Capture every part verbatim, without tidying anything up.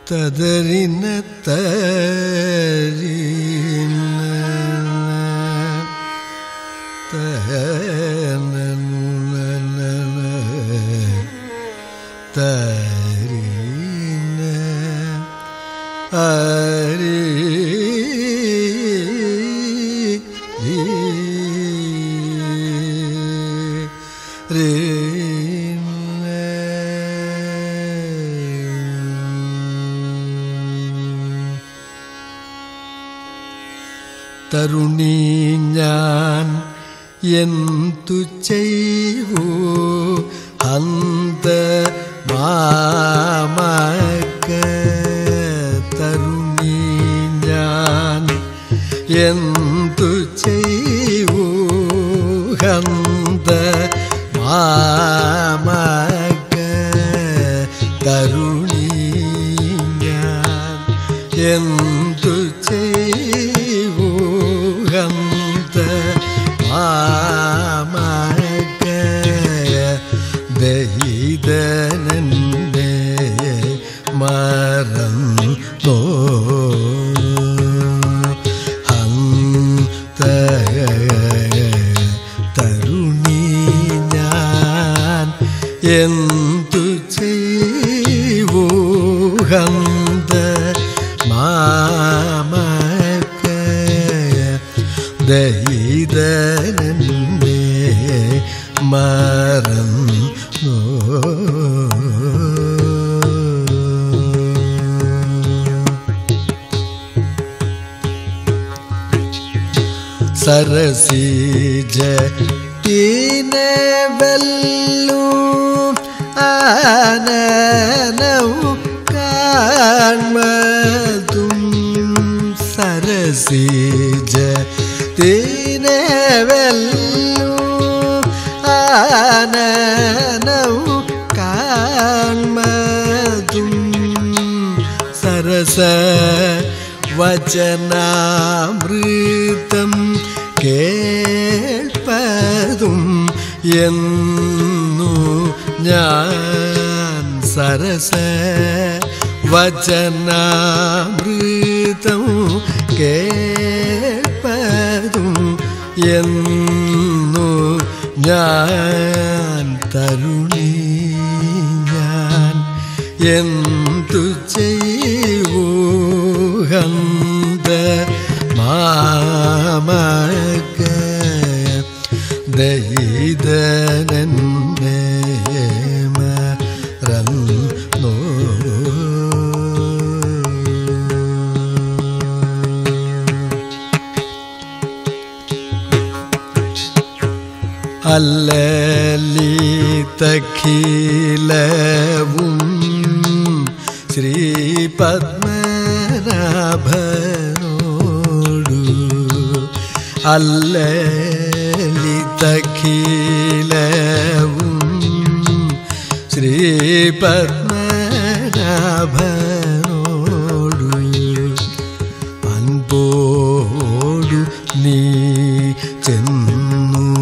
തദരിന തരിന തന തരിന അരി രേ തരുണീ ഞാൻ എന്തു ചെയ്യൂ അന്ത മാമക തരുണീ ഞാൻ എന്തു ചെയ്യൂ അന്ത മാമക തരുണീ ഞാൻ എന്തു ചെയ്യൂ ഗന്ധ മാമക ദഹിതനന്നെ മറന്നോ ഹന്ത തരുണീ ഞാൻ എന്തു ചെയ്യൂ ഗന്ധ മാമക ദഹിതനന്നെ മറന്നോ സരസീജ തീനെ വെല്ലു ആനനൗ കാൺമതും സരസീജ തീനെ വെല്ലു ആനനൗ കാൺമതും സരസ വചനാമൃതം കേൾപ്പതും എന്നു ഞാൻ സരസ വചനാമൃതം കേൾപ്പതും എന്നു ഞാൻ തരുണീ ഞാൻ എന്തു ചെയ്യൂ ഗന്ധ മാമക ദഹിതനന്നെ മറന്നോ അല്ലലിതഖിലവും ശ്രീപത്മനാഭനോടു അല്ലലിതഖിലവും ശ്രീപത്മനാഭനോടു അൻപോടു നീ ചെന്നു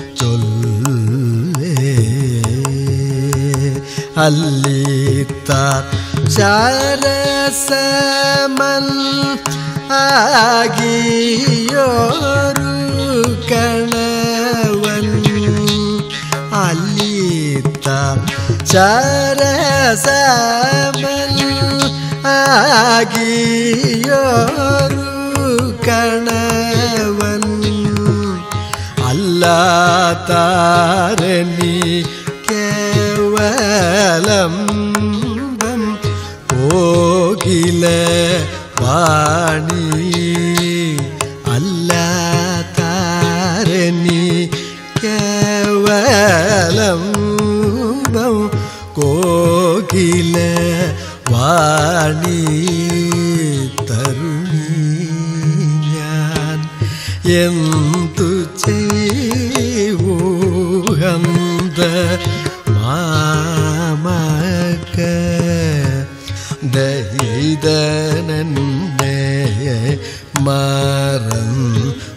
ചൊല്ലേ അല്ലിത്ത ശരസമൽ ആകിയോരു കണവൻ അല്ലിത്ത ശരസമൽ ആകിയോരു കണവൻ അല്ലാതാരണി കേവലം കോകില വാണി അല്ലാതാരണി കേവലം കോകില വാണി തരുണീ ഞാൻ എന്തു ചെയ്യൂ ഗന്ധ മാമക ദഹിതനന്നെ മറന്നോ